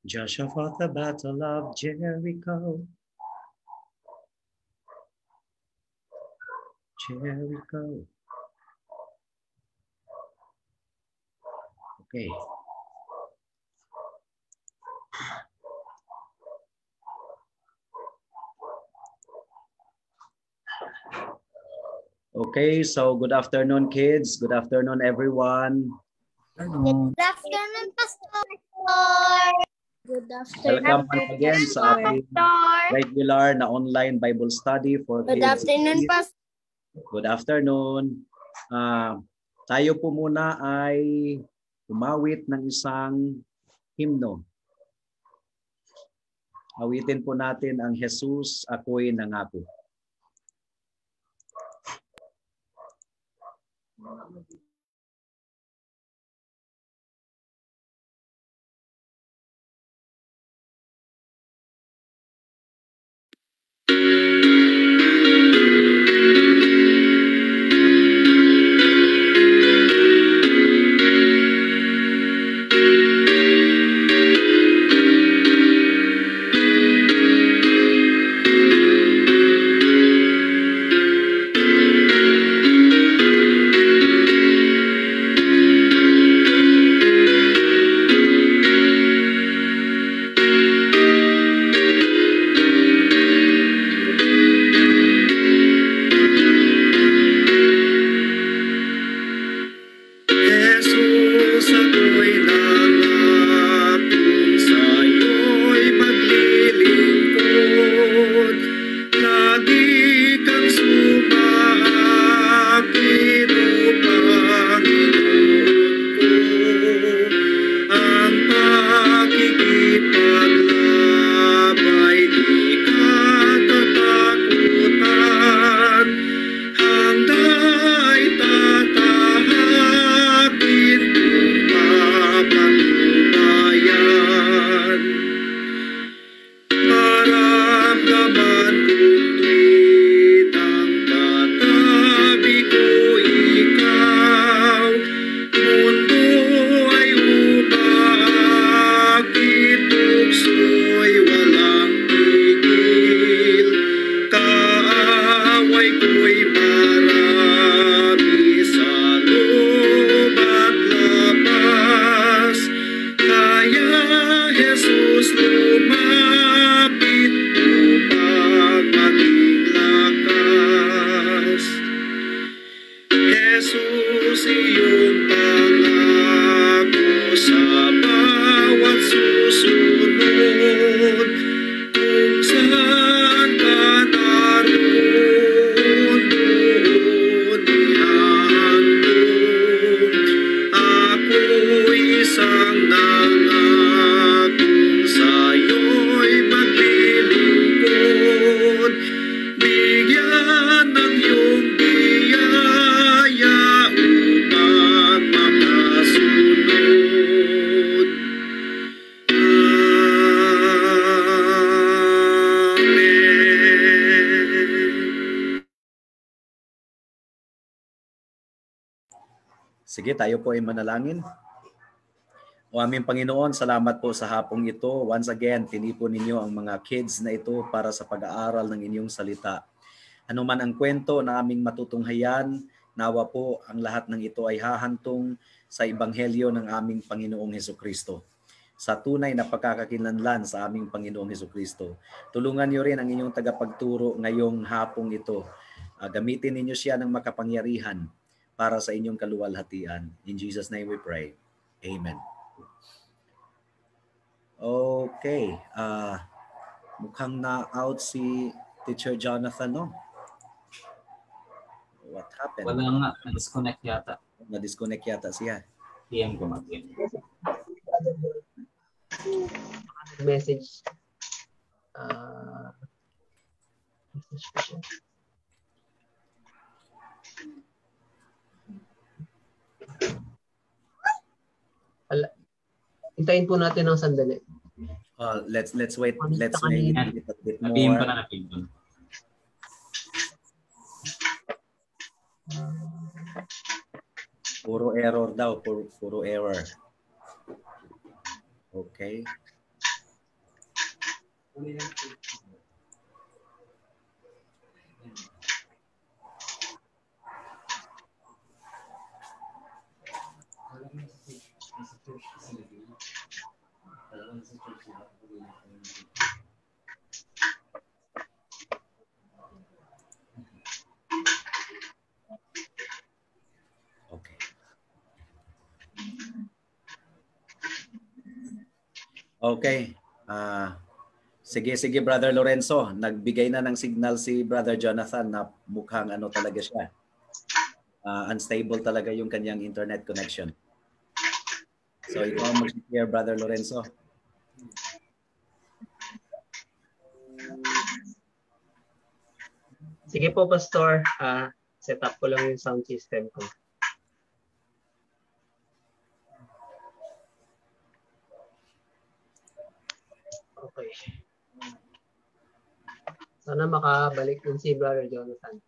Joshua fought the battle of Jericho. Jericho. Okay. Okay, so good afternoon, kids. Good afternoon, everyone. Good afternoon, Pastor. Good afternoon. Welcome once again sa ating regular na online Bible study for kids. Good afternoon, Pastor. Good afternoon. Tayo po muna ay umawit ng isang himno. Awitin po natin ang Jesus, ako'y nangako. Sige, tayo po ay manalangin. O aming Panginoon, salamat po sa hapong ito. Once again, tinipon ninyo ang mga kids na ito para sa pag-aaral ng inyong salita. Ano man ang kwento na aming matutunghayan, nawa po ang lahat ng ito ay hahantong sa Ebanghelyo ng aming Panginoong Hesukristo. Sa tunay na pagkakakilanlan sa aming Panginoong Hesukristo. Tulungan niyo rin ang inyong tagapagturo ngayong hapong ito. Gamitin ninyo siya ng makapangyarihan para sa inyong kaluwalhatian. In Jesus' name we pray. Amen. Okay. Mukhang na-out si Teacher Jonathan, no? What happened? Wala nga. Na-disconnect yata. Na-disconnect yata siya. PM ko mag-PM. Message. Message ko siya. Hintayin po natin ng sandali. Let's wait. Let's wait a little bit more. Na-PM ko na na-PM ko. Puro error daw. Puro error. Okay. Okay. Okay. Sige, Brother Lorenzo. Nagbigay na ng signal si Brother Jonathan na mukhang ano talaga siya. Unstable talaga yung kanyang internet connection. So ikaw ang mag-share, Brother Lorenzo. Sige po, Pastor. Set up ko lang yung sound system ko. Okay. Sana makabalik din si Brother Jonathan.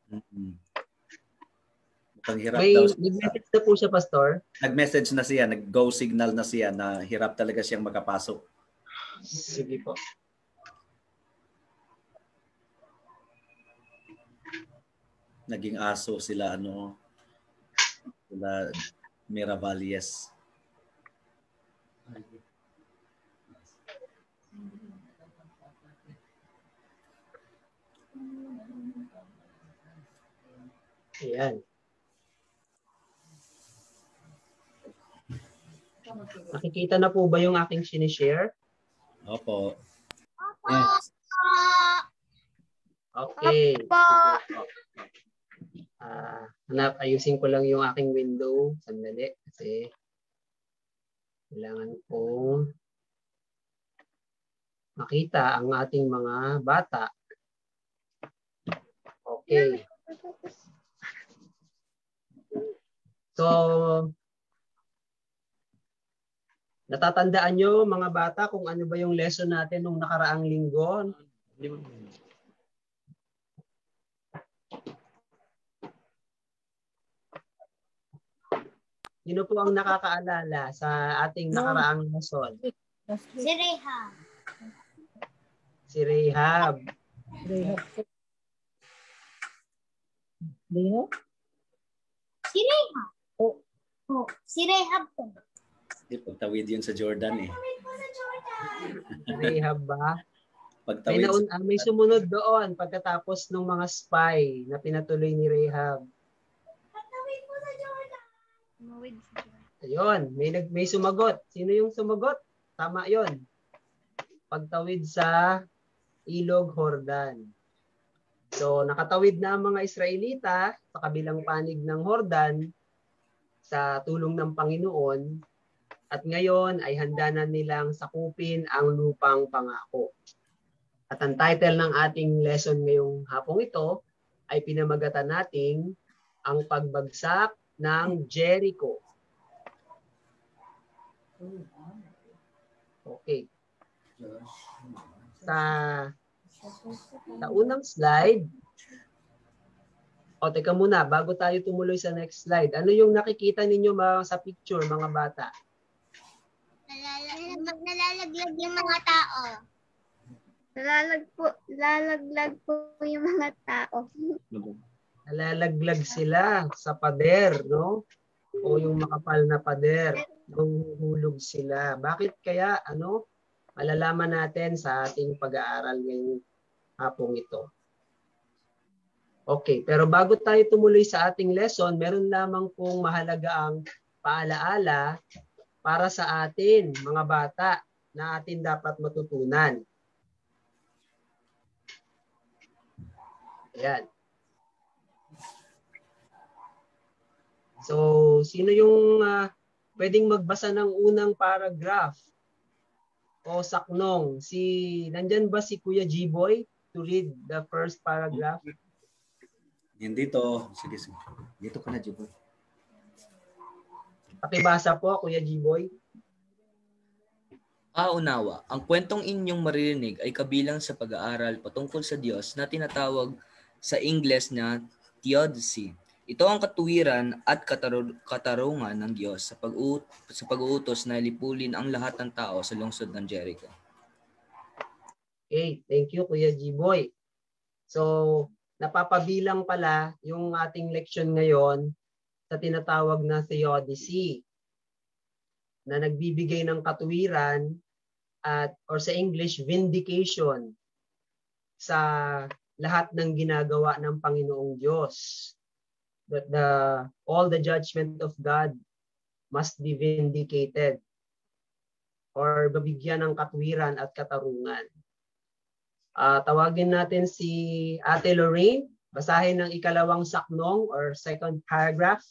Mukhang hirap May daw. nag-message na po siya, Pastor. Nag-message na siya, nag-go signal na siya na hirap talaga siyang makapasok. Sige po. Naging aso sila sila Miravalles. Ayan. Nakikita na po ba yung aking sinishare? Opo. Yes. Okay. Ayusin ko lang yung aking window. Sandali. Kasi kailangan kong makita ang ating mga bata. Okay. So, natatandaan nyo mga bata kung ano ba yung lesson natin nung nakaraang linggo? Sino po ang nakakaalala sa ating nakaraang lesson? Si Rehab. Si Rehab. Si Rehab. Oh, si Rehab po. Pagtawid yun sa Jordan eh. Si Rehab ba? Pagtawid May sumunod doon pagkatapos ng mga spy na pinatuloy ni Rehab. Patawid po sa Jordan. Ayun, may sumagot. Sino yung sumagot? Tama 'yon. Pagtawid sa Ilog Jordan. So, nakatawid na ang mga Israelita sa kabilang panig ng Jordan sa tulong ng Panginoon at ngayon ay handa na nilang sakupin ang lupang pangako. At ang title ng ating lesson ngayong hapong ito ay pinamagatan nating ang pagbagsak ng Jericho. Okay. Sa unang slide, teka muna, bago tayo tumuloy sa next slide, ano yung nakikita ninyo sa picture, mga bata? Nalalaglag yung mga tao. Lalaglag po yung mga tao. Nalalaglag sila sa pader, no? O yung makapal na pader, nanghuhulog sila. Bakit kaya, malalaman natin sa ating pag-aaral ngayong hapong ito. Okay, pero bago tayo tumuloy sa ating lesson, meron lamang pong mahalagang paalaala para sa atin, mga bata, na atin dapat matutunan. Ayan. So, sino yung pwedeng magbasa ng unang paragraph o saknong? Nandyan ba si Kuya G-Boy to read the first paragraph? Dito. Sige. Dito ka na, G-Boy. Pakibasa po, Kuya G-Boy. Unawa, ang kwentong inyong maririnig ay kabilang sa pag-aaral patungkol sa Diyos na tinatawag sa Ingles na theodicy. Ito ang katuwiran at katarungan ng Diyos sa pag-uutos na lipulin ang lahat ng tao sa lungsod ng Jericho. Okay, thank you Kuya G-Boy. So, napapabilang pala yung ating leksyon ngayon sa tinatawag na theodicy na nagbibigay ng katuwiran at or sa English vindication sa lahat ng ginagawa ng Panginoong Diyos. That all the judgment of God must be vindicated or babigyan ng katwiran at katarungan. Tawagin natin si Ate Lorraine. Basahin ng ikalawang saknong or second paragraph.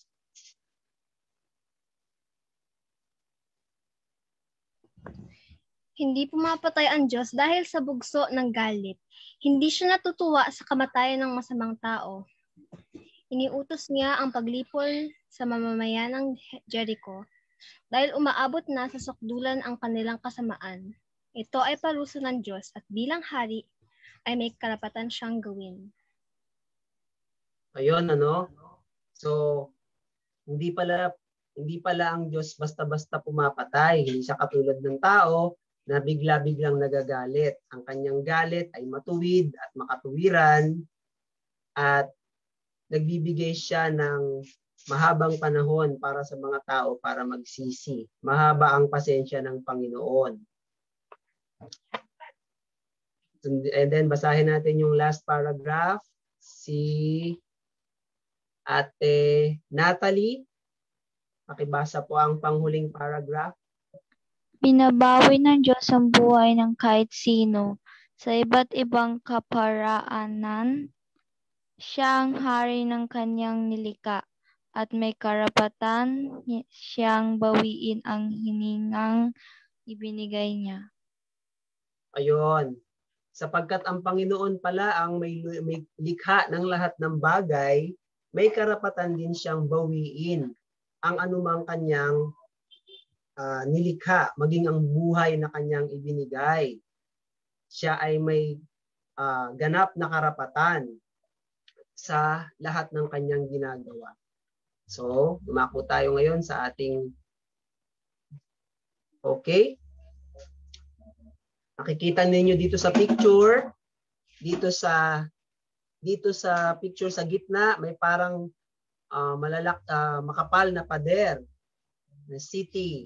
Hindi pumapatay ang Diyos dahil sa bugso ng galit. Hindi siya natutuwa sa kamatayan ng masamang tao. Iniutos niya ang paglipol sa mamamayan ng Jericho dahil umaabot na sa sukdulan ang kanilang kasamaan. Ito ay parusa ng Diyos at bilang hari ay may karapatan siyang gawin. Ayun, ano? So, hindi pala ang Diyos basta-basta pumapatay. Hindi siya katulad ng tao na bigla-biglang nagagalit. Ang kanyang galit ay matuwid at makatuwiran at nagbibigay siya ng mahabang panahon para sa mga tao para magsisi. Mahaba ang pasensya ng Panginoon. And then basahin natin yung last paragraph. Si Ate Natalie, pakibasa po ang panghuling paragraph. Binabawi ng Diyos ang buhay ng kahit sino sa iba't ibang kaparaanan. Siya ang hari ng kanyang nilikha at may karapatan siyang bawiin ang hiningang ibinigay niya. Ayun. Sapagkat ang Panginoon pala ang may likha ng lahat ng bagay, may karapatan din siyang bawiin ang anumang kanyang nilikha, maging ang buhay na kanyang ibinigay. Siya ay may ganap na karapatan sa lahat ng kanyang ginagawa. So, lumako tayo ngayon sa ating okay. Nakikita ninyo dito sa picture, dito sa picture sa gitna, may parang makapal na pader, na city,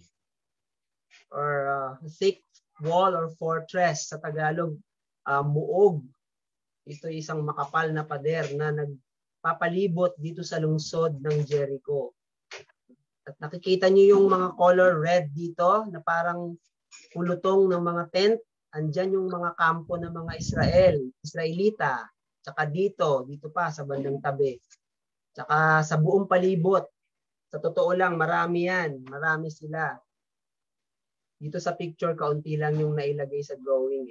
or thick wall or fortress sa Tagalog, muog. Ito isang makapal na pader na nagpapalibot dito sa lungsod ng Jericho. At nakikita niyo yung mga color red dito na parang pulutong ng mga tent. Andyan yung mga kampo ng mga Israelita. Tsaka dito pa sa bandang tabi. Tsaka sa buong palibot. Sa totoo lang, marami yan. Marami sila. Dito sa picture, kaunti lang yung nailagay sa drawing.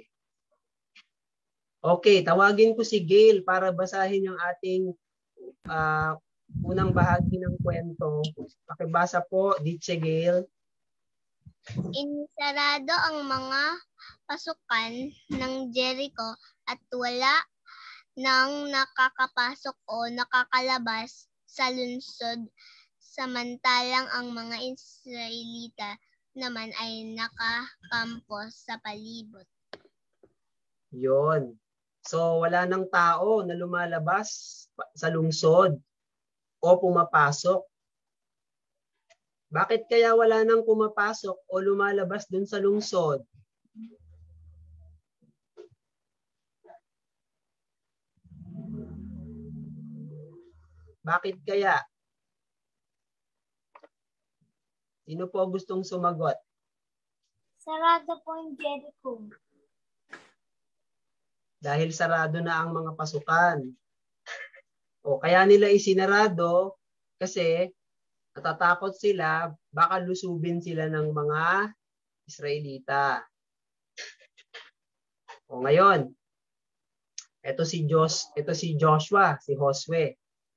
Okay, tawagin ko si Gail para basahin yung ating unang bahagi ng kwento. Pakibasa po, Ditche Gail. Inisarado ang mga pasukan ng Jericho at wala nang nakakapasok o nakakalabas sa lungsod, samantalang ang mga Israelita naman ay nakakampo sa palibot. Yon. So wala nang tao na lumalabas sa lungsod o pumapasok. Bakit kaya wala nang pumapasok o lumalabas dun sa lungsod? Bakit kaya? Sino po gustong sumagot? Sarado po ang Jericho. Dahil sarado na ang mga pasukan. O kaya nila isinarado kasi natatakot sila, baka lusubin sila ng mga Israelita. O ngayon, ito si Joshua, si Josue.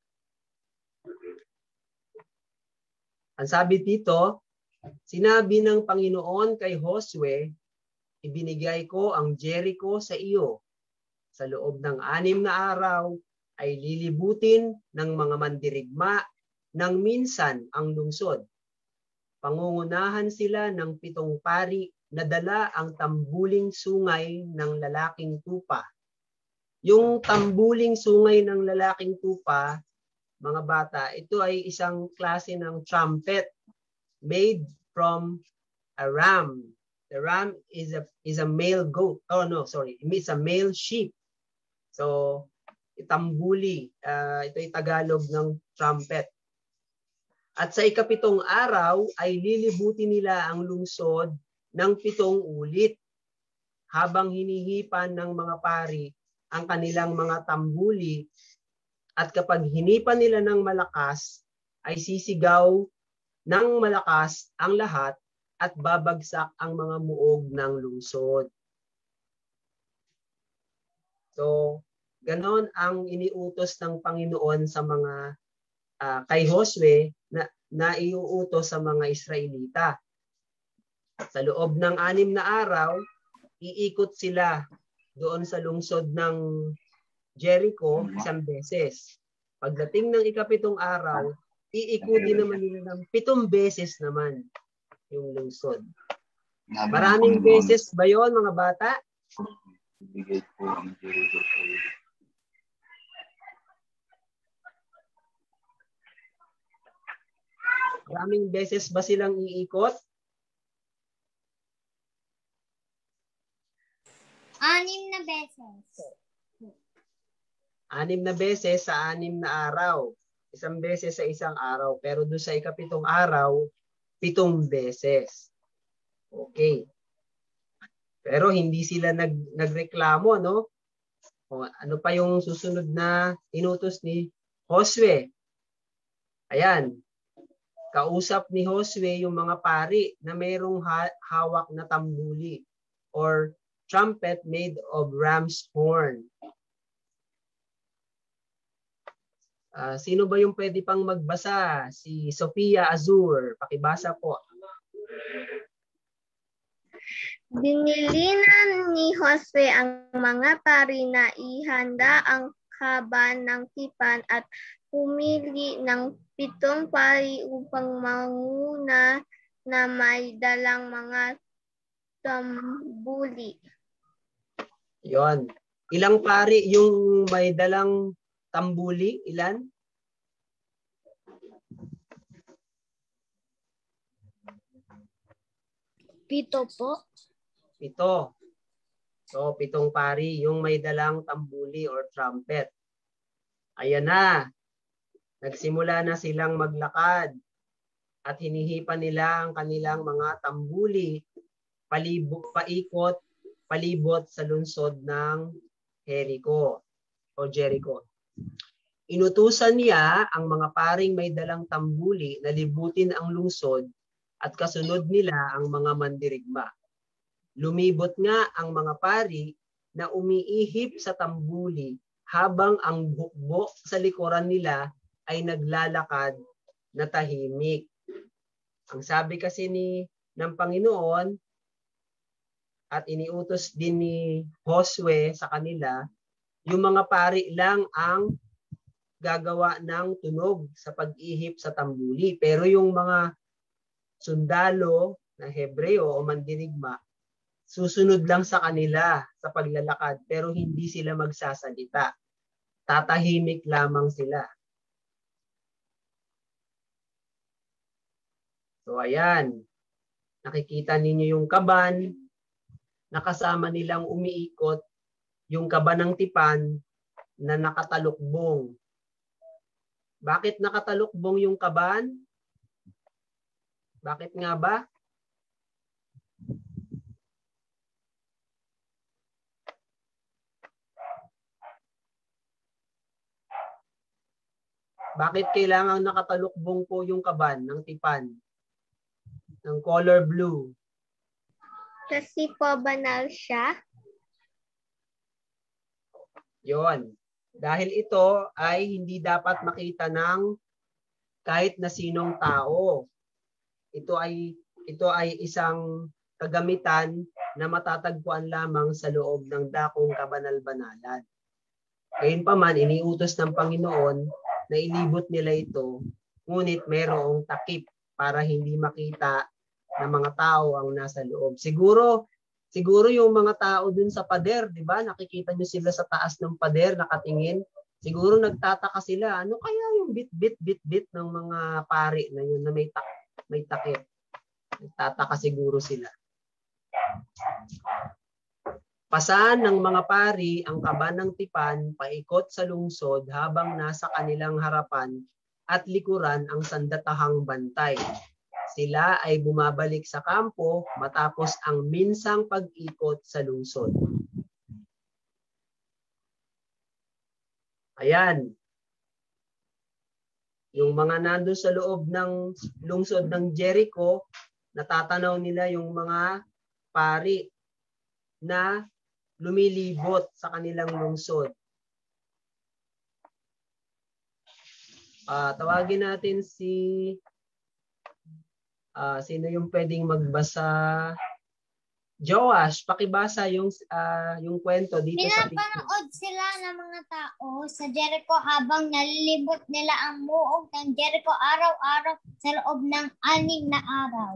Ang sabi dito, sinabi ng Panginoon kay Josue, ibinigay ko ang Jericho sa iyo. Sa loob ng 6 na araw ay lilibutin ng mga mandirigma ng minsan ang lungsod. Pangungunahan sila ng 7 pari nadala ang tambuling sungay ng lalaking tupa. Yung tambuling sungay ng lalaking tupa, mga bata, ito ay isang klase ng trumpet made from a ram. The ram is a male goat. Oh no, sorry. It's a male sheep. So, tambuli. Ito ay Tagalog ng trumpet. At sa ikapitong araw ay lilibutin nila ang lungsod ng 7 ulit habang hinihipan ng mga pari ang kanilang mga tambuli, at kapag hinipan nila ng malakas ay sisigaw ng malakas ang lahat at babagsak ang mga muog ng lungsod. So, ganon ang iniutos ng Panginoon sa mga kay Josue na iuutos sa mga Israelita. Sa loob ng 6 na araw, iikot sila doon sa lungsod ng Jericho 1 beses. Pagdating ng ikapitong araw, iikutin naman nila ng 7 beses naman yung lungsod. Maraming beses ba yon, mga bata? Ibigay po ang Jericho sa iyo. Maraming beses ba silang iikot? 6 na beses. 6 na beses sa 6 na araw. 1 beses sa 1 araw. Pero doon sa ikapitong araw, 7 beses. Okay. Pero hindi sila nagreklamo, no? O, ano pa yung susunod na inutos ni Josue? Ayan. Kausap ni Josue yung mga pari na mayroong hawak na tambuli or trumpet made of ram's horn. Sino ba yung pwede pang magbasa? Si Sofia Azur. Pakibasa po. Dinilinan ni Josue ang mga pari na ihanda ang kaban ng tipan at pumili ng 7 pari upang manguna na may dalang mga tambuli. Yon. Ilang pari yung may dalang tambuli? Ilan? 7 po. 7. So, 7 pari yung may dalang tambuli or trumpet. Ayan na. Nagsimula na silang maglakad at hinihipan nila ang kanilang mga tambuli palibot sa lungsod ng Jericho o Jericho. Inutusan niya ang mga paring may dalang tambuli na libutin ang lungsod at kasunod nila ang mga mandirigma. Lumibot nga ang mga pari na umiihip sa tambuli habang ang bukbok sa likuran nila ay naglalakad na tahimik. Ang sabi kasi ng Panginoon at iniutos din ni Josue sa kanila, yung mga pari lang ang gagawa ng tunog sa pag-ihip sa tambuli. Pero yung mga sundalo na Hebreo o mandirigma, susunod lang sa kanila sa paglalakad pero hindi sila magsasalita. Tatahimik lamang sila. So ayan, nakikita ninyo yung kaban na kasama nilang umiikot, yung kaban ng tipan na nakatalukbong. Bakit nakatalukbong yung kaban? Bakit nga ba? Bakit kailangang nakatalukbong po yung kaban ng tipan? Ng color blue. Kasi po banal siya. Yon. Dahil ito ay hindi dapat makita ng kahit na sinong tao. Ito ay isang kagamitan na matatagpuan lamang sa loob ng dakong kabanal-banalan. Gayunpaman, iniutos ng Panginoon na ilibot nila ito, ngunit mayroong takip para hindi makita na mga tao ang nasa loob. Siguro yung mga tao dun sa pader, di ba? Nakikita nyo sila sa taas ng pader, nakatingin. Siguro nagtataka sila, ano kaya yung bit ng mga pari na yun na may takip. Nagtataka siguro sila. Pasan ng mga pari ang kaban ng tipan paikot sa lungsod habang nasa kanilang harapan at likuran ang sandatahang bantay. Sila ay bumabalik sa kampo matapos ang minsang pag-ikot sa lungsod. Ayan. Yung mga nandun sa loob ng lungsod ng Jericho, natatanaw nila yung mga pari na lumilibot sa kanilang lungsod. Tawagin natin si sino yung pwedeng magbasa? Joash, pakibasa yung kwento dito sa picture. Pinapanood sila ng mga tao sa Jericho habang nalilibot nila ang muog ng Jericho araw-araw sa loob ng 6 na araw.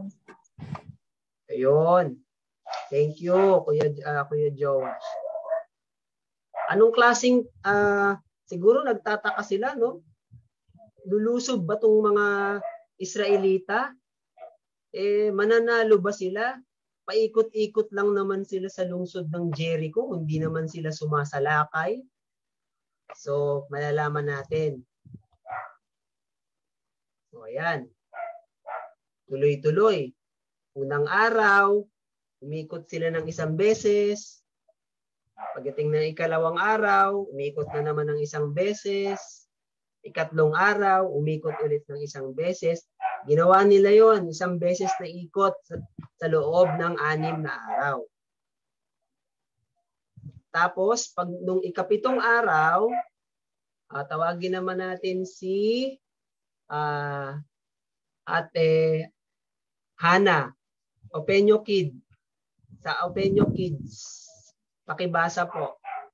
Ayun. Thank you, Kuya Joash. Anong klaseng siguro nagtataka sila, no? Lulusob ba tong mga Israelita? Mananalo ba sila? Paikot-ikot lang naman sila sa lungsod ng Jericho, hindi naman sila sumasalakay. So, malalaman natin. So, ayan. Tuloy-tuloy. Unang araw, umikot sila ng isang beses. Pagdating ng ikalawang araw, umikot na naman ng isang beses. Ikatlong araw, umikot ulit ng isang beses. Ginawa nila yon, isang beses na ikot sa loob ng 6 na araw. Tapos, nung ikapitong araw, tawagin naman natin si Ate Hana, Openyo Kid. Sa Openyo Kids, pakibasa po.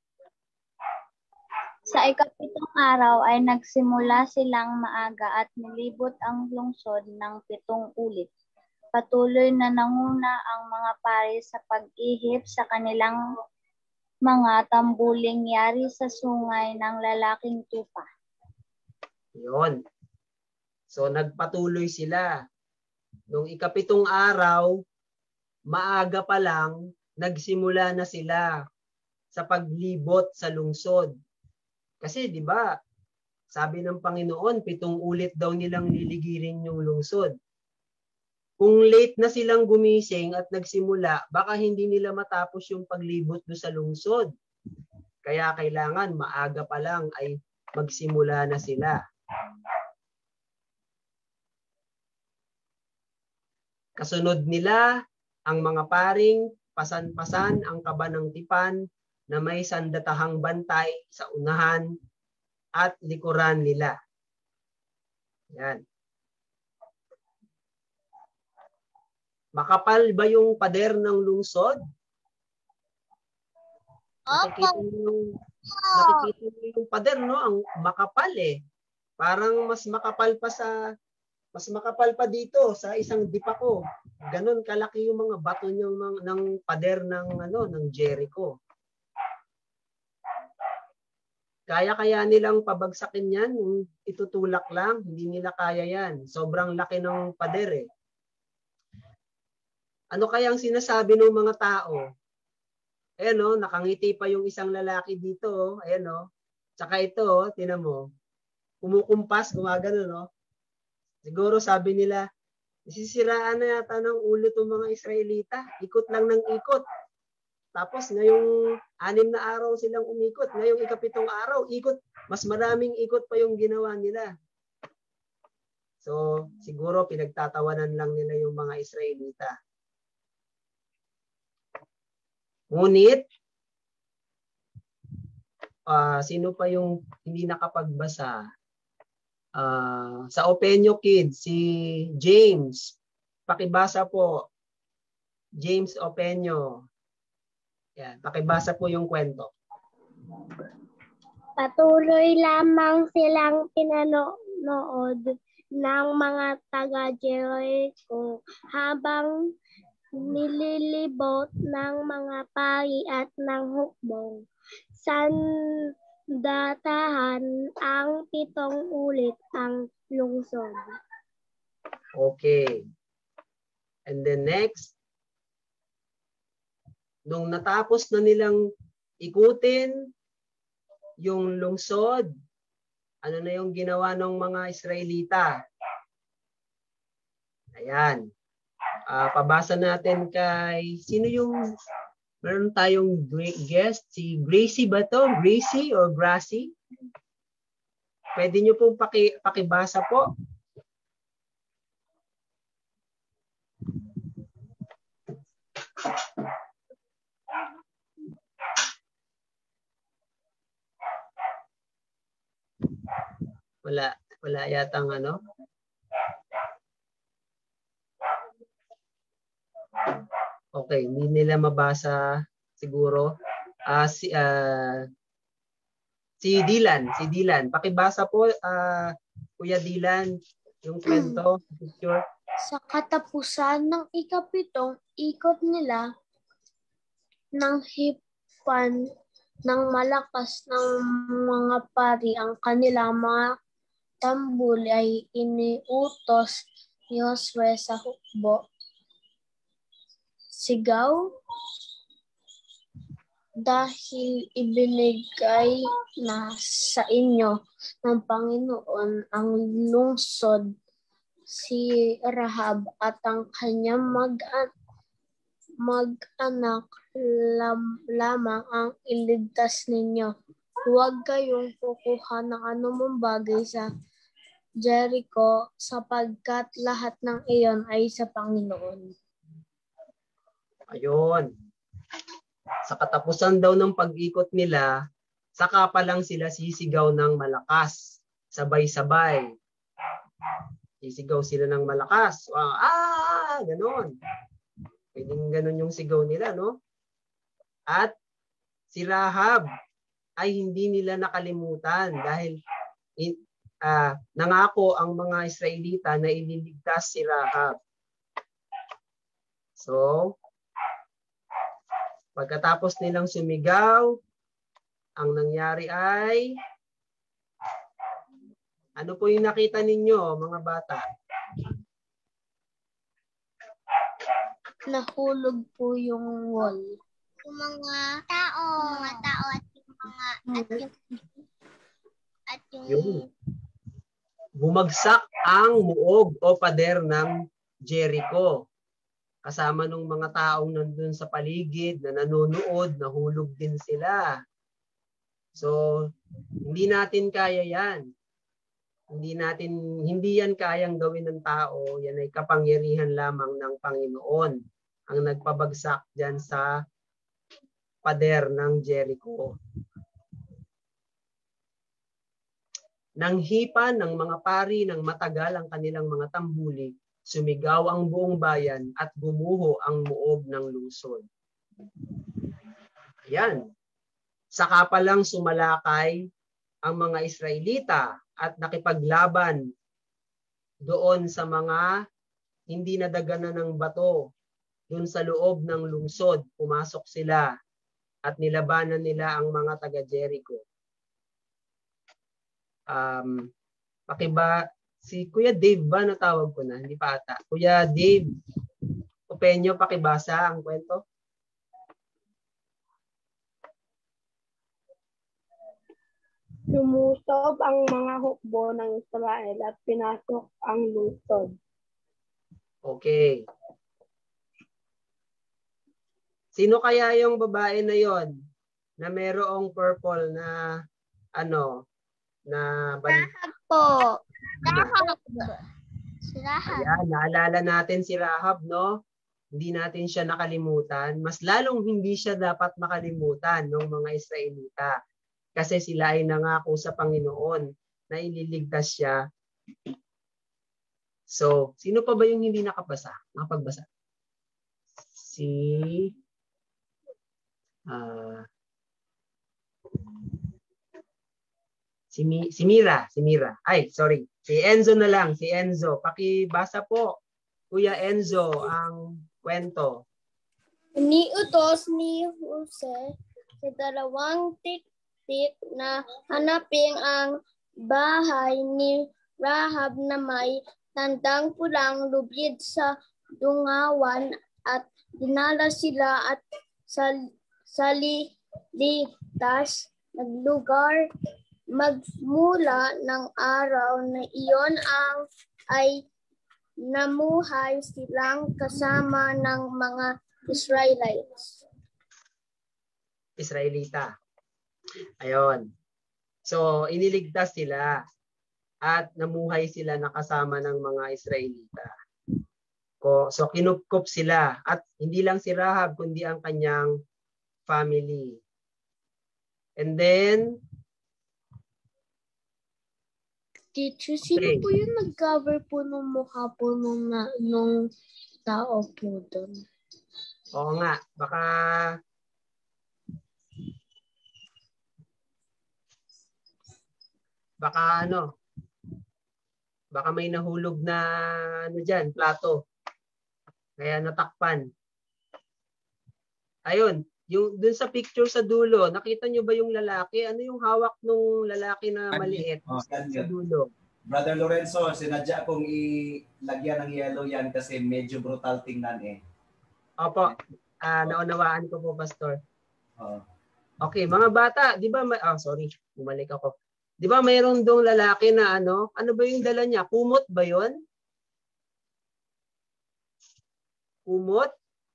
Sa ikapitong araw ay nagsimula silang maaga at nilibot ang lungsod ng 7 ulit. Patuloy na nanguna ang mga pari sa pag-ihip sa kanilang mga tambuling yari sa sungay ng lalaking tupa. Yun. So nagpatuloy sila. Nung ikapitong araw, maaga pa lang, nagsimula na sila sa paglibot sa lungsod. Kasi di ba, sabi ng Panginoon, 7 ulit daw nilang liligirin yung lungsod. Kung late na silang gumising at nagsimula, baka hindi nila matapos yung paglibot do sa lungsod. Kaya kailangan maaga pa lang ay magsimula na sila. Kasunod nila, ang mga paring pasan-pasan ang kaba ng tipan na may sandatahang bantay sa unahan at likuran nila. Yan. Makapal ba yung pader ng lungsod? Nakikita niyo yung pader, no? Ang makapal eh. Parang mas makapal pa dito sa isang dipako. Ganon kalaki yung mga bato ng pader ng Jericho. Kaya nilang pabagsakin yan, itutulak lang, hindi nila kaya yan. Sobrang laki ng pader eh. Ano kaya ang sinasabi ng mga tao? Ayan o, nakangiti pa yung isang lalaki dito. Ayan o. Tsaka ito, tinan mo, kumukumpas, gumagano, no? Siguro sabi nila, isisiraan na yata ng ulo itong mga Israelita. Ikot lang ng ikot. Tapos ngayong 6 na araw silang umikot. Ngayong ikapitong araw, ikot. Mas maraming ikot pa yung ginawa nila. So, siguro pinagtatawanan lang nila yung mga Israelita. Ngunit, sino pa yung hindi nakapagbasa? Sa Openyo Kids, si James. Pakibasa po. James Openyo. Yan, pakibasa po yung kwento. Patuloy lamang silang pinanood ng mga taga-Jericho habang nililibot ng mga pari at ng hukbong. Sandatahan ang 7 ulit ang lungsod. Okay. And then next, nung natapos na nilang ikutin yung lungsod, ano na yung ginawa ng mga Israelita? Ayan. Pabasa natin kay, sino yung, meron tayong guest, si Gracie ba to? Gracie or Gracie? Pwede nyo pong pakibasa po. Wala yatang ano. Okay, hindi nila mabasa siguro. Si Dylan, pakibasa po Kuya Dylan yung kwento, picture. Sa katapusan ng 7 ikot nila ng hipan ng malakas ng mga pari ang kanilang mga tambul ay iniutos ni Josue sa hukbo. Sigaw, dahil ibinigay na sa inyo ng Panginoon ang lungsod, si Rahab at ang kanyang mag-anak lamang ang iligtas ninyo. Huwag kayong kukuha ng anumang bagay sa Jericho sapagkat lahat ng iyon ay sa Panginoon. Ayun. Sa katapusan daw ng pag-ikot nila, saka pa lang sila sisigaw ng malakas. Sabay-sabay. Sisigaw sila ng malakas. Ganon. Pwedeng ganon yung sigaw nila, no? At si Rahab ay hindi nila nakalimutan dahil nangako ang mga Israelita na ililigtas si Rahab. So, pagkatapos nilang sumigaw, ang nangyari ay, ano po yung nakita ninyo, mga bata? Nahulog po yung wall. Yung mga tao at yung Bumagsak ang muog o pader ng Jericho. Kasama ng mga taong nandun sa paligid na nanonood, nahulog din sila. So, hindi natin kaya yan. Hindi yan kayang gawin ng tao. Yan ay kapangyarihan lamang ng Panginoon ang nagpabagsak dyan sa pader ng Jericho. Nang hipan ng mga pari ng matagal ang kanilang mga tambuli, sumigaw ang buong bayan at gumuho ang muog ng lungsod. Ayan. Saka pa lang sumalakay ang mga Israelita at nakipaglaban doon sa mga hindi nadaganan ng bato. Doon sa loob ng lungsod, pumasok sila at nilabanan nila ang mga taga-Jericho. Si Kuya Dave ba natawag ko na? Hindi pa ata. Kuya Dave Openyo, pakibasa ang kwento. Lumusob ang mga hukbo ng Israel at pinasok ang lungsod. Okay. Sino kaya yung babae na yon na merong purple na na Rahab po. Rahab. Si Rahab. Ayan, naalala natin si Rahab, no? Hindi natin siya nakalimutan. Mas lalong hindi siya dapat makalimutan ng mga Israelita. Kasi sila ay nangako sa Panginoon na ililigtas siya. So, sino pa ba yung hindi nakapagbasa? Si Mira. Ay, sorry. Si Enzo na lang, si Enzo. Pakibasa po, Kuya Enzo, ang kwento. Iniutos ni Jose sa dalawang tiktik na hanapin ang bahay ni Rahab na may tandang pulang lubid sa dungawan at dinala sila at sa litas naglugar magmula ng araw na iyon ay namuhay silang kasama ng mga Israelita. Ayon. So, iniligtas sila at namuhay sila nakasama ng mga Israelita. So, kinupkup sila at hindi lang si Rahab kundi ang kanyang family. And then, Teacher, sino po yung nag-cover po ng mukha po nung tao po doon? Oo nga, baka may nahulog na diyan, plato. Kaya natakpan. Ayun, yung dun sa picture sa dulo, nakita nyo ba yung lalaki? Ano yung hawak nung lalaki na maliit sa dulo? Brother Lorenzo, sinadya kong ilagyan ng yellow yan kasi medyo brutal tingnan eh. Opo, naunawaan ko po, Pastor. Okay, mga bata, di ba, sorry, bumalik ako. Di ba mayroon dong lalaki na ano ba yung dala niya? Kumot ba yun? Kumot?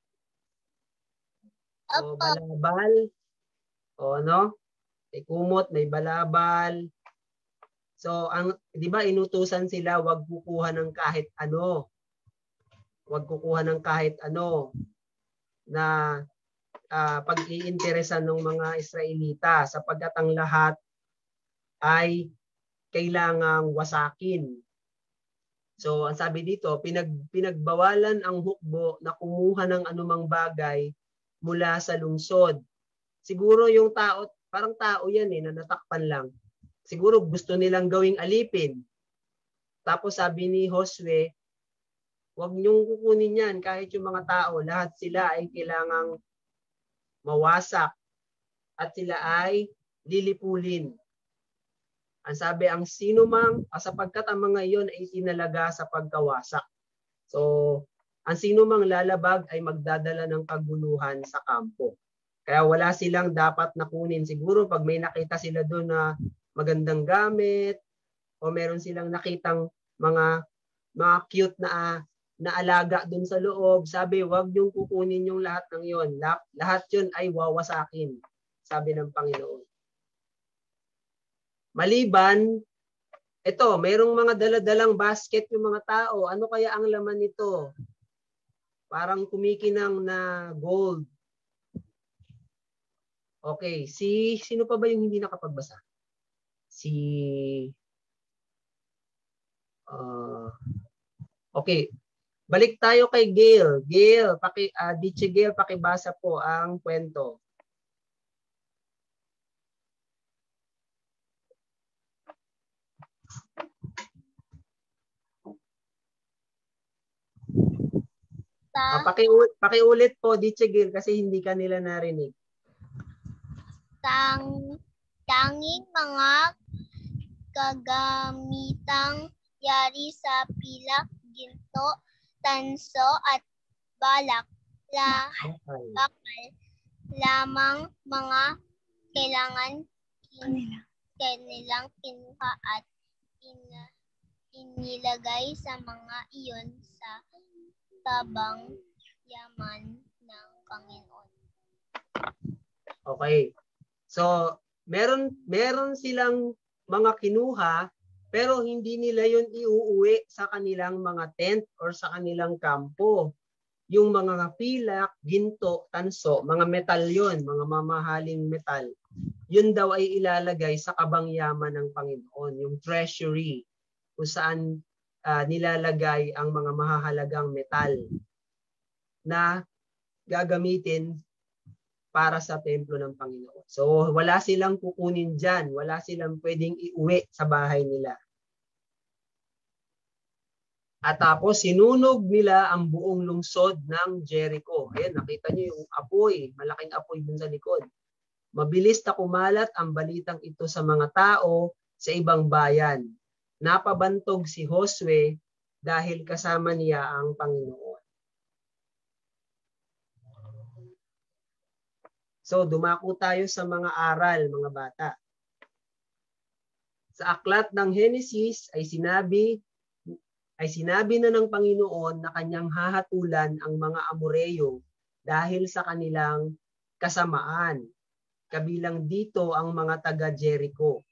O balabal? O ano? May kumot, may balabal. So, di ba inutusan sila wag kukuha ng kahit ano. Wag kukuha ng kahit ano na pag-iinteresan ng mga Israelita sapagkat ang lahat ay kailangang wasakin. So, ang sabi dito, pinagbawalan ang hukbo na kumuha ng anumang bagay mula sa lungsod. Siguro yung tao, parang tao yan na natakpan lang. Siguro gusto nilang gawing alipin. Tapos sabi ni Josue, huwag niyong kukunin yan kahit yung mga tao. Lahat sila ay kailangang mawasak at sila ay lilipulin. Ang sabi, ang sino mang, sapagkat ang mga iyon ay tinalaga sa pagkawasak. So, ang sino mang lalabag ay magdadala ng kaguluhan sa kampo. Kaya wala silang dapat nakunin. Siguro pag may nakita sila doon na magandang gamit o meron silang nakitang mga cute na alaga doon sa loob, sabi, wag niyong kukunin yung lahat ng yon. Lahat yun ay wawasakin, sabi ng Panginoon. Maliban, ito, mayroong mga daladalang basket yung mga tao. Ano kaya ang laman nito? Parang kumikinang na gold. Okay, sino pa ba yung hindi nakapagbasa? Okay, balik tayo kay Gail. Gail, Diche Gail, pakibasa po ang kwento. Pakiulit po, Diche Gail, kasi hindi ka nila narinig. Tanging mga kagamitang yari sa pilak, ginto, tanso at balak. Bakal lamang mga kailangan kanilang kinuha at inilagay sa mga iyon sa tabang yaman ng Panginoon. Okay. So, meron silang mga kinuha pero hindi nila yun iuuwi sa kanilang mga tent or sa kanilang kampo. Yung mga pilak, ginto, tanso, mga metal yun, mga mamahaling metal. Yun daw ay ilalagay sa kabangyaman ng Panginoon, yung treasury, kung saan nilalagay ang mga mahahalagang metal na gagamitin para sa templo ng Panginoon. So, wala silang kukunin dyan. Wala silang pwedeng iuwi sa bahay nila. At tapos sinunog nila ang buong lungsod ng Jericho. Ayan, nakita niyo yung apoy, malaking apoy dun sa likod. Mabilis na kumalat ang balitang ito sa mga tao sa ibang bayan. Napabantog si Josue dahil kasama niya ang Panginoon. So, dumako tayo sa mga aral, mga bata. Sa aklat ng Henesis ay sinabi na ng Panginoon na kanyang hahatulan ang mga Amoreyo dahil sa kanilang kasamaan. Kabilang dito ang mga taga Jericho.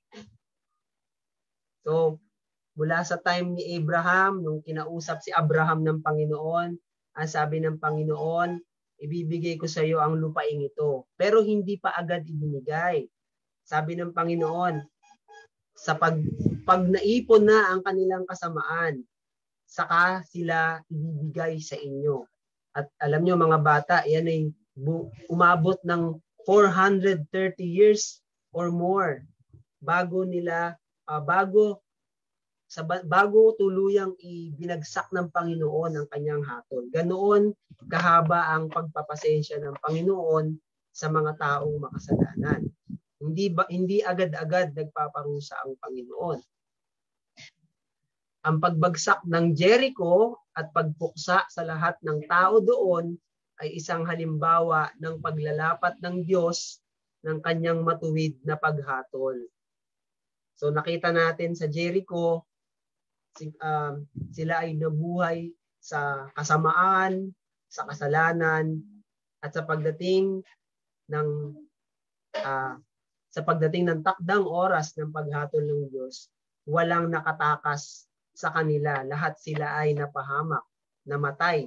So, mula sa time ni Abraham, nung kinausap si Abraham ng Panginoon, ang sabi ng Panginoon, ibibigay ko sa iyo ang lupaing ito. Pero hindi pa agad ibinigay. Sabi ng Panginoon, sa pag naipon na ang kanilang kasamaan, saka sila ibibigay sa inyo. At alam nyo mga bata, yan ay umabot ng 430 years or more bago tuluyang ibinagsak ng Panginoon ang kanyang hatol. Ganoon kahaba ang pagpapasensya ng Panginoon sa mga taong makasalanan. Hindi agad-agad nagpaparusa ang Panginoon. Ang pagbagsak ng Jericho at pagpuksa sa lahat ng tao doon ay isang halimbawa ng paglalapat ng Diyos ng kanyang matuwid na paghatol. So nakita natin sa Jericho, sila ay nabuhay sa kasamaan, sa kasalanan, at sa pagdating ng takdang oras ng paghatol ng Diyos, walang nakatakas sa kanila. Lahat sila ay napahamak, namatay.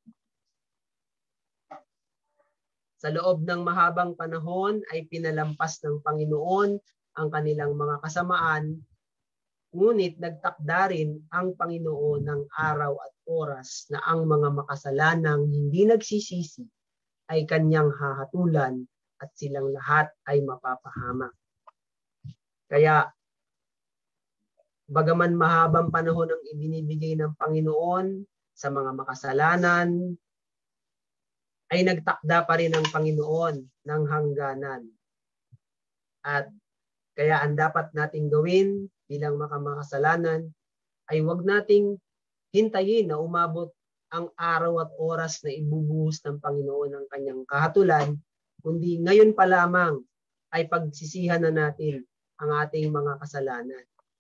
Sa loob ng mahabang panahon ay pinalampas ng Panginoon ang kanilang mga kasamaan, ngunit nagtakda rin ang Panginoon ng araw at oras na ang mga makasalanang hindi nagsisisi ay kanyang hahatulan at silang lahat ay mapapahamak. Kaya, bagaman mahabang panahon ang ibinibigay ng Panginoon sa mga makasalanan, ay nagtakda pa rin ang Panginoon ng hangganan. At kaya ang dapat nating gawin bilang makasalanan ay huwag nating hintayin na umabot ang araw at oras na ibubuhos ng Panginoon ang kanyang kahatulan, kundi ngayon pa lamang ay pagsisihan na natin ang ating mga kasalanan.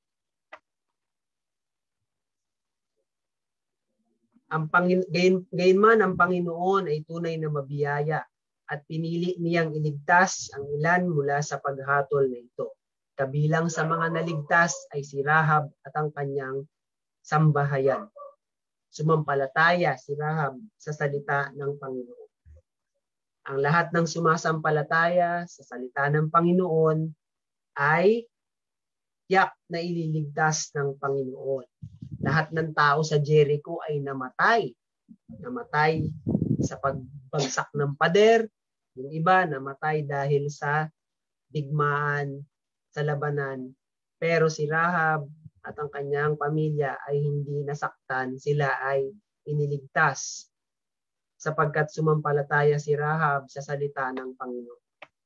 Gayunman ang Panginoon ay tunay na mabiyaya at pinili niyang iligtas ang ilan mula sa paghatol na ito. Kabilang sa mga naligtas ay si Rahab at ang kanyang sambahayan. Sumampalataya si Rahab sa salita ng Panginoon. Ang lahat ng sumasampalataya sa salita ng Panginoon ay tiyak na ililigtas ng Panginoon. Lahat ng tao sa Jericho ay namatay. Namatay sa pagbagsak ng pader. Yung iba namatay dahil sa digmaan, sa labanan. Pero si Rahab at ang kanyang pamilya ay hindi nasaktan. Sila ay iniligtas sapagkat sumampalataya si Rahab sa salita ng Panginoon.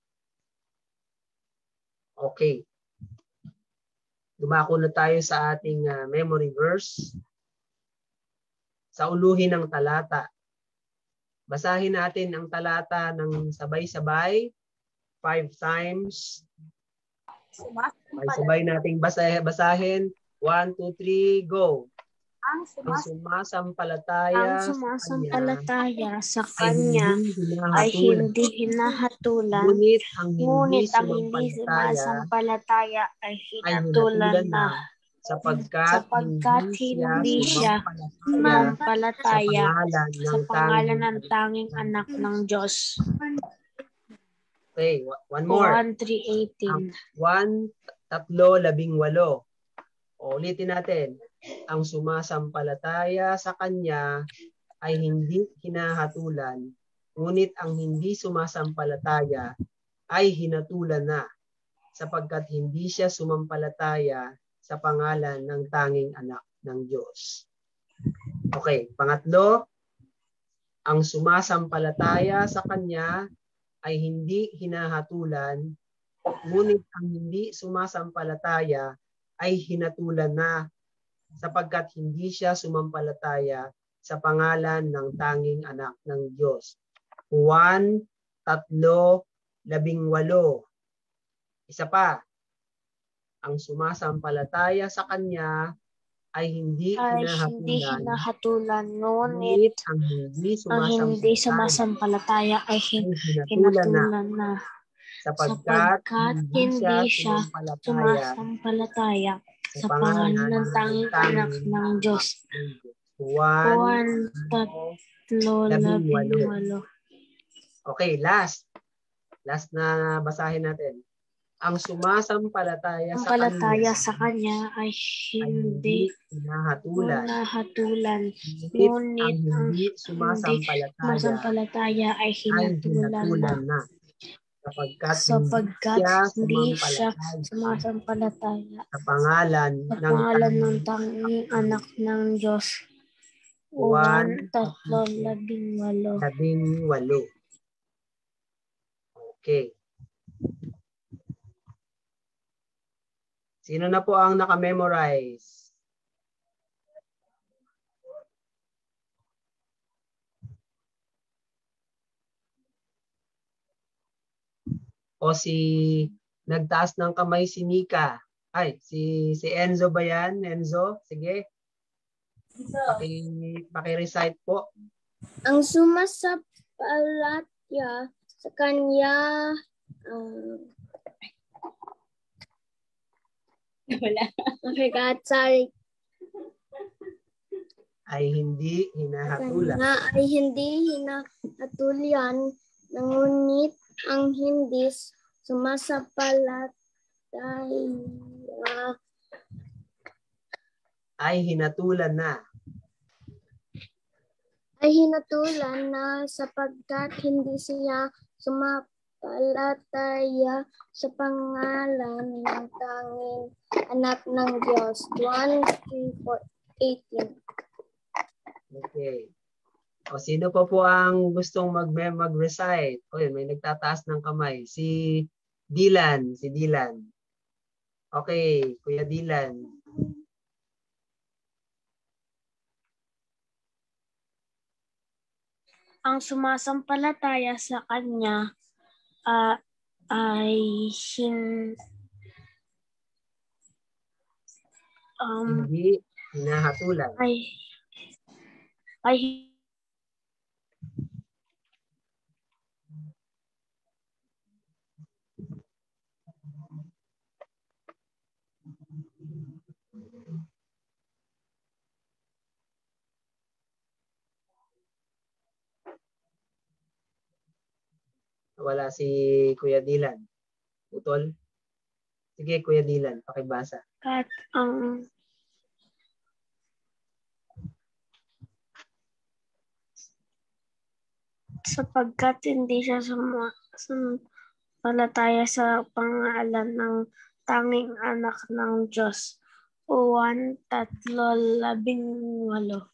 Okay. Dumako na tayo sa ating memory verse. Sa uluhin ng talata. Basahin natin ang talata ng sabay-sabay 5 times. Sabay nating basahin. 1, 2, 3, go. Ang sumasampalataya sa kanya ay hindi hinahatulan, ngunit ang hindi sumasampalataya ay hinatulan na, sapagkat hindi siya sumampalataya sa pangalan ng tanging anak ng Diyos. Okay, one more. 1:3:18. 1:3:18. Ulitin natin. Ang sumasampalataya sa kanya ay hindi hinahatulan, ngunit ang hindi sumasampalataya ay hinatulan na, sapagkat hindi siya sumampalataya sa pangalan ng tanging anak ng Diyos. Okay, pangatlo, ang sumasampalataya sa Kanya ay hindi hinahatulan, ngunit ang hindi sumasampalataya ay hinatulan na, sapagkat hindi siya sumampalataya sa pangalan ng tanging anak ng Diyos. Juan 3:18. Isa pa, ang sumasampalataya sa Kanya ay hindi hinahatulan, ngunit ang hindi sumasampalataya ay hinatulan na, sapagkat hindi siya sumasampalataya sa pangalan ng tanging anak ng Diyos. Juan 3:18. Okay, last na basahin natin. Ang sumasampalataya sa Kanya ay hindi hinahatulan, ngunit ang hindi sumasampalataya ay hinatulan na, sapagkat hindi siya sumasampalataya sa pangalan ng tanging anak ng Diyos. Juan 3:18. Okay. Sino na po ang naka-memorize? O nagtaas ng kamay si Nika. Ay, si Enzo ba yan? Enzo? Sige. Paki-recite po. Ang sumasampalataya sa Kanya sorry. Ay hindi hinahatulan. Ay hindi hinahatulan, ngunit ang hindi sumasampalataya ay hinatulan na. Sapagkat hindi siya sumampalataya sa pangalan ng tanging anak ng Diyos. Juan 3:18. Okay. O sino pa po ang gustong mag-recite? O yun, may nagtataas ng kamay. Si Dylan. Okay, Kuya Dylan. Ang sumasampalataya sa Kanya ay hindi hinahatulan. Wala si Kuya Dylan. Utol? Sige, Kuya Dylan, pakibasa. Sapagkat hindi siya sumasampalataya sa pangalan ng tanging anak ng Diyos. Juan 3:18.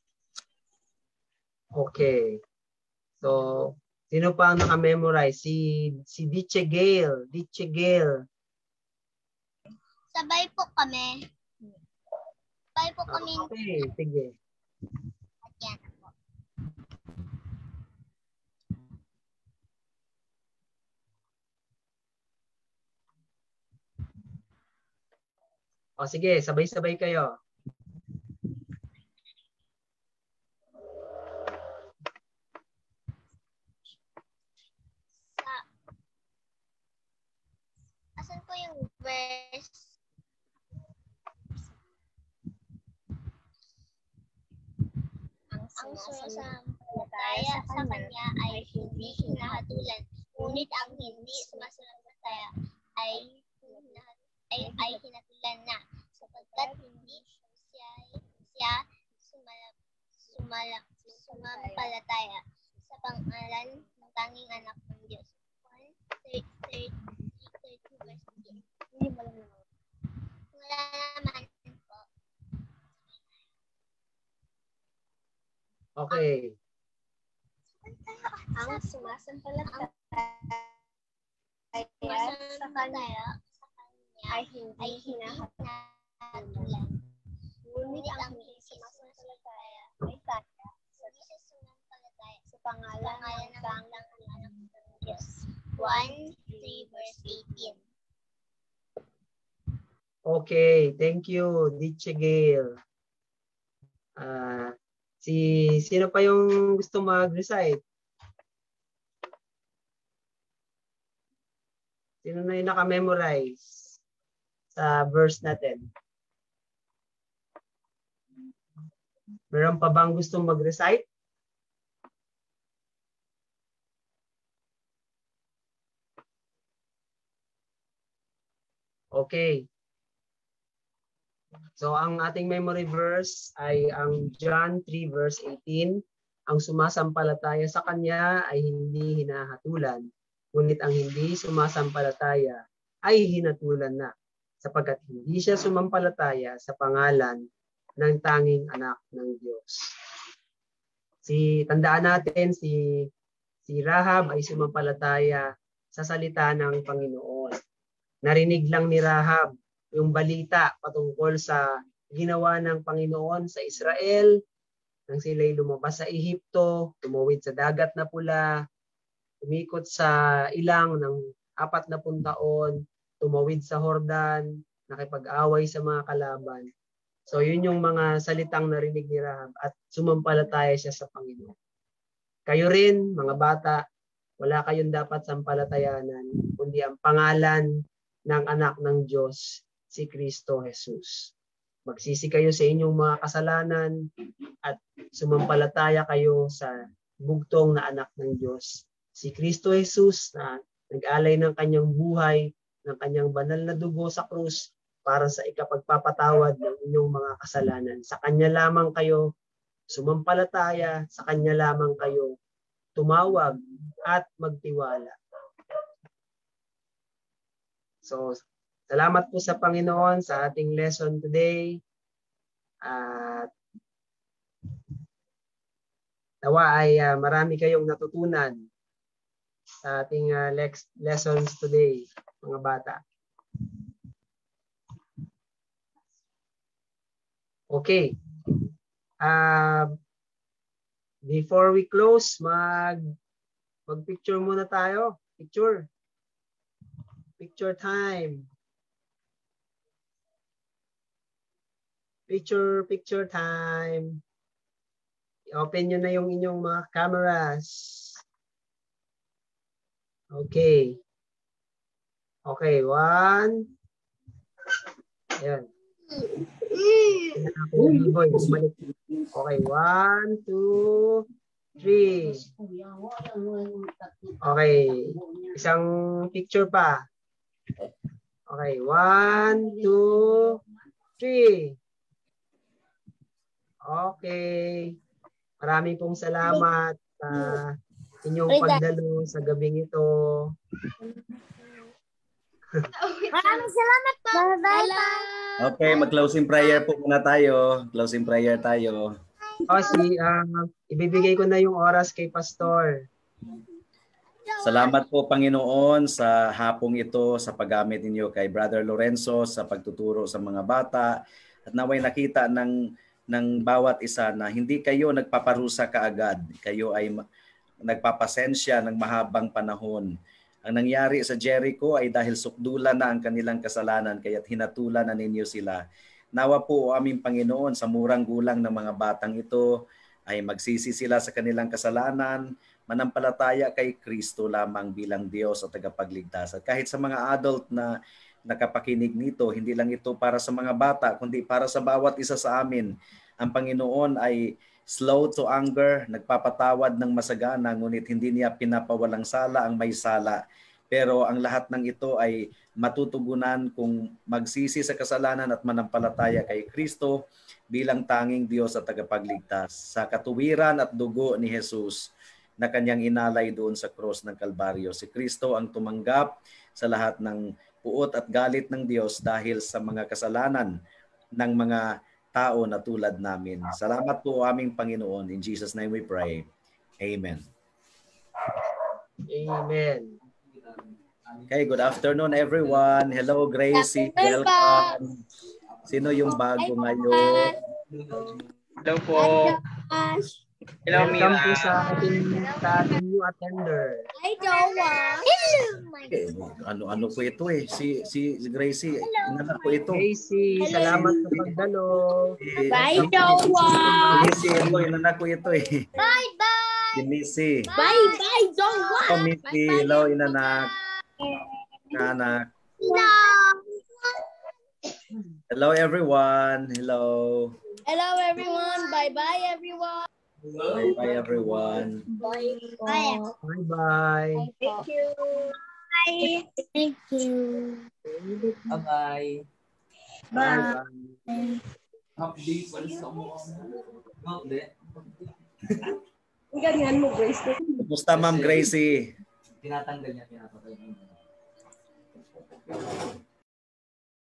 Okay. So, sino pa ang naka-memorize? Si Diche Gale. Sabay po kami. Okay, sige. Yan po. O sige, sabay-sabay kayo. Asan po yung verse? Ang sumasampalataya sa Kanya ay hindi hinahatulan, ngunit ang hindi sumasampalataya ay hinatulan na, sapagkat hindi siya sumampalataya sa pangalan ng tanging anak ng Diyos. 32 verse 10. Hindi mo lang naman. Wala naman po. Okay. Ang sumasampalataya sa kanya ay hindi hinahatulan. Ngunit ang hindi sumasampalataya ay kaya sa pangalan ng anak ng Diyos. 1:3 verse 18. Okay, thank you, Teacher Gail. Sino pa yung gusto mag-recite? Sino na yung naka-memorize sa verse natin? Meron pa bang gustong mag-recite? Okay. So ang ating memory verse ay ang John 3 verse 18. Ang sumasampalataya sa kanya ay hindi hinahatulan, ngunit ang hindi sumasampalataya ay hinatulan na, sapagkat hindi siya sumampalataya sa pangalan ng tanging anak ng Diyos. Tandaan natin si Rahab ay sumampalataya sa salita ng Panginoon. Narinig lang ni Rahab yung balita patungkol sa ginawa ng Panginoon sa Israel nang sila'y lumabas sa Ehipto, tumawid sa dagat na pula, umikot sa ilang ng 40 taon, tumawid sa Jordan, nakipag-away sa mga kalaban. So yun yung mga salitang narinig ni Rahab at sumampalataya siya sa Panginoon. Kayo rin, mga bata, wala kayong dapat sampalatayanan, kundi ang pangalan ng anak ng Diyos, si Kristo Jesus. Magsisi kayo sa inyong mga kasalanan at sumampalataya kayo sa bugtong na anak ng Diyos, si Kristo Jesus, na nag-alay ng kanyang buhay, ng kanyang banal na dugo sa krus para sa ikapagpapatawad ng inyong mga kasalanan. Sa kanya lamang kayo sumampalataya, sa kanya lamang kayo tumawag at magtiwala. So, salamat po sa Panginoon sa ating lesson today. At nawa ay marami kayong natutunan sa ating lessons today, mga bata. Okay. Before we close, mag-picture muna tayo. Picture time. Picture time. I-open nyo na yung inyong mga cameras. Okay. Okay, 1. Ayan. Okay, 1, 2, 3. Okay. Isang picture pa. Okay, 1, 2, 3. Okay. Maraming pong salamat sa inyong pagdalo sa gabing ito. Maraming salamat po. Bye-bye. Okay, mag-closing prayer po muna tayo. Closing prayer tayo. Ibibigay ko na yung oras kay Pastor. Salamat po, Panginoon, sa hapong ito, sa paggamit ninyo kay Brother Lorenzo, sa pagtuturo sa mga bata. At naway nakita ng bawat isa na hindi kayo nagpaparusa kaagad. Kayo ay nagpapasensya ng mahabang panahon. Ang nangyari sa Jericho ay dahil sukdulan na ang kanilang kasalanan, kaya't hinatulan na ninyo sila. Nawa po, aming Panginoon, sa murang gulang ng mga batang ito, ay magsisi sila sa kanilang kasalanan, manampalataya kay Kristo lamang bilang Diyos at tagapagligtas. At kahit sa mga adult na nakapakinig nito, hindi lang ito para sa mga bata, kundi para sa bawat isa sa amin. Ang Panginoon ay slow to anger, nagpapatawad ng masagana, ngunit hindi niya pinapawalang sala ang may sala. Pero ang lahat ng ito ay matutugunan kung magsisi sa kasalanan at manampalataya kay Kristo bilang tanging Diyos at tagapagligtas. Sa katuwiran at dugo ni Jesus na kanyang inalay doon sa cross ng Kalbaryo. Si Kristo ang tumanggap sa lahat ng puot at galit ng Diyos dahil sa mga kasalanan ng mga tao na tulad namin. Salamat po aming Panginoon. In Jesus' name we pray. Amen. Amen. Okay, good afternoon everyone. Hello Gracie, welcome. Sino yung bago ngayon? Hello po. Hello, Welcome po Mira. sa ating new attender. Hi, Jowa. Hello, my Ano po ito eh? Si Gracie, inanak ko ito. Casey, salamat sa pagdalo. Bye, Jowa. Missy, ito, inanak ko ito eh. Bye-bye. Si Missy. Bye-bye, Jowa. Oh, Missy, hello, inanak. Inanak. No. Hello everyone. Hello. Hello, everyone. Bye-bye, everyone. Bye everyone. Bye. Bye-bye. Thank you. Bye. Thank you. Bye-bye. Bye. Update pa sa mo. Update. Ganyan mo, Grace. Kumusta Ma'am Gracie? Tinatanggal niya, pinapatay niya.